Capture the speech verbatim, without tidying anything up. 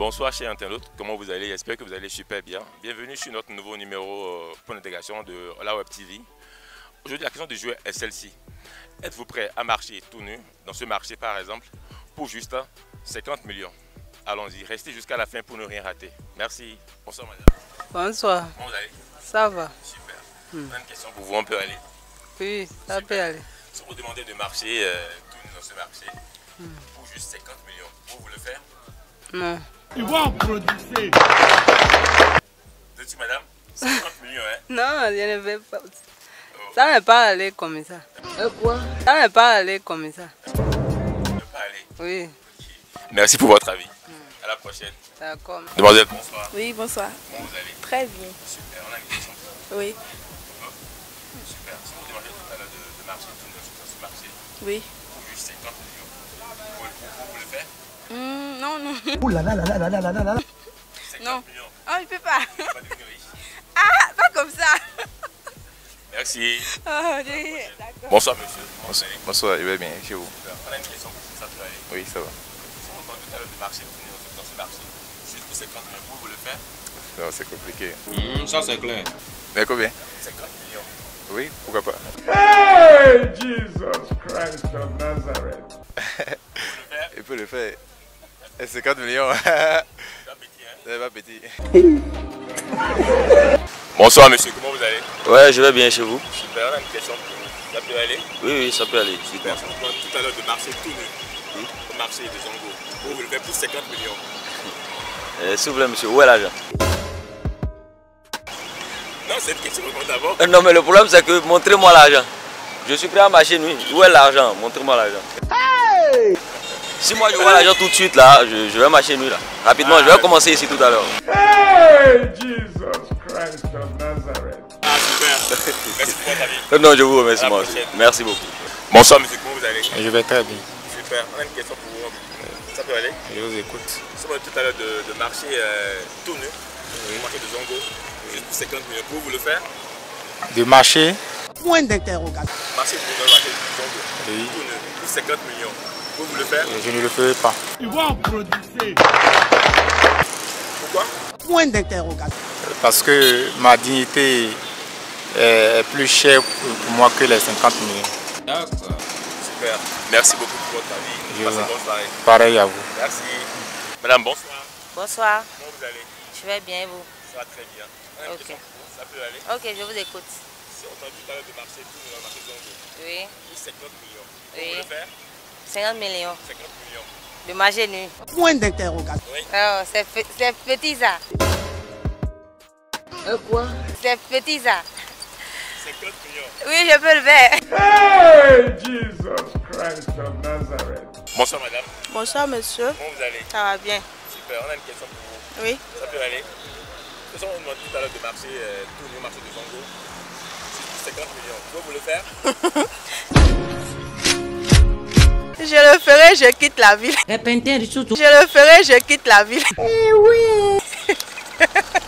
Bonsoir chers internautes, comment vous allez? J'espère que vous allez super bien. Bienvenue sur notre nouveau numéro euh, pour l'intégration de la Web T V. Aujourd'hui la question du jeu est celle-ci. Êtes-vous prêt à marcher tout nu dans ce marché par exemple pour juste cinquante millions? Allons-y, restez jusqu'à la fin pour ne rien rater. Merci. Bonsoir madame. Bonsoir. Comment vous allez? Ça va. Super. Hmm. On a une question pour vous, on peut aller? Oui, ça Super. peut aller. Si vous demandez de marcher euh, tout nu dans ce marché Hmm. pour juste cinquante millions, vous voulez le faire? Non. Ils vont en produire. Vous êtes madame? cinquante millions, hein? Non, je ne vais pas. Ça n'est pas aller comme ça. Euh, quoi? Ça n'est pas aller comme ça. Vous ne voulez pas aller? Oui. Okay. Merci pour votre avis. Hmm. À la prochaine. D'accord. Demoiselle, bonsoir. Oui, bonsoir. Comment vous allez? Très bien. Super, on a une question pour vous. Oui. Super. Si vous demandez tout à l'heure de, de marcher tout dans ce marché, Oui. pour juste cinquante millions, vous, vous, vous le faites? Mmh, non, non. Ouh là là là là là là là là. cinquante Non. millions. Oh, je peux pas. Pas devenir riche. Ah, pas comme ça. Merci. Oh, j'ai- d'accord. Bonsoir monsieur. Comment vous allez? Bonsoir, il va bien, chez vous? Super. On a une question pour vous, ça peut aller. Oui, ça va. Si vous demandez tout à l'heure de marcher tout dans ce marché, juste pour cinquante millions, vous, vous le faites? Non, c'est compliqué. Mmh, ça c'est clair. Mais combien? cinquante millions. Oui, pourquoi pas? Hey, Jesus Christ of Nazareth. Il peut le faire. Et cinquante millions. C'est pas petit, hein? C'est pas petit. Bonsoir monsieur, comment vous allez? Ouais, je vais bien chez vous. Super, on a une question pour vous. Ça peut aller? Oui, oui, ça peut aller. Super. Si vous demandez tout à l'heure de marcher tout nu, Oui. au marché de Zongo, vous, vous le faites pour cinquante millions. Euh, S'il vous plaît, monsieur, où est l'argent? Non, c'est une question qu'on d'abord. Euh, Non, mais le problème, c'est que montrez-moi l'argent. Je suis prêt à marcher nuit. Où est l'argent? Montrez-moi l'argent. Hey! Si moi je vois l'argent tout de suite, là, je, je vais marcher nuit, là. Rapidement, Ah, je vais commencer ici tout à l'heure. Hey, Jesus Christ of Nazareth. Ah, super. Merci pour votre avis. Euh, Non, je vous remercie, À la moi aussi. prochaine. Merci beaucoup. Bonsoir monsieur, comment vous allez? Je vais très bien, Super, on a une question pour vous. Ça peut aller? je vous écoute. Si vous tout à l'heure de, de marcher euh, tout nu, au marché de Zongo, juste pour cinquante millions, vous, vous le faire? De marcher, Point d'interrogation. Marcher pour le marché de Zongo, oui, tout nu, pour cinquante millions, vous, vous le faire? je ne le ferai pas. Ils vont en produire. Pourquoi? Point d'interrogation. Parce que ma dignité est plus chère pour moi que les cinquante millions. D'accord. Super, merci beaucoup pour votre avis. Je Passez vous une en- bonne soirée. Pareil à vous. Merci. Madame, bonsoir. Bonsoir. Comment vous allez? Je vais bien, vous? Ça va très bien. On a une Ok. question pour vous. Ça peut aller? Ok, je vous écoute. Si on tente tout à l'heure de marcher tout nu, au marché de Zongo, Oui. pour cinquante millions, vous, Oui. vous le faire? cinquante millions. cinquante millions. De marcher nu. Point d'interrogation. Oui. Oh, c'est pe- c'est petit ça. Euh, quoi? C'est petit ça. cinquante millions. Oui, je peux le faire. Hey, Jesus Christ of Nazareth. Bonsoir madame. Bonsoir, monsieur. Comment vous allez? Ça va bien? Super, on a une question pour vous. Oui. Ça peut aller? Si on vous demande tout à l'heure de marcher euh, tout nu au marché de Zongo, c'est pour cinquante millions. Vous, vous le faire? Je le ferai, je quitte la ville. Je le ferai, je quitte la ville. Eh oui.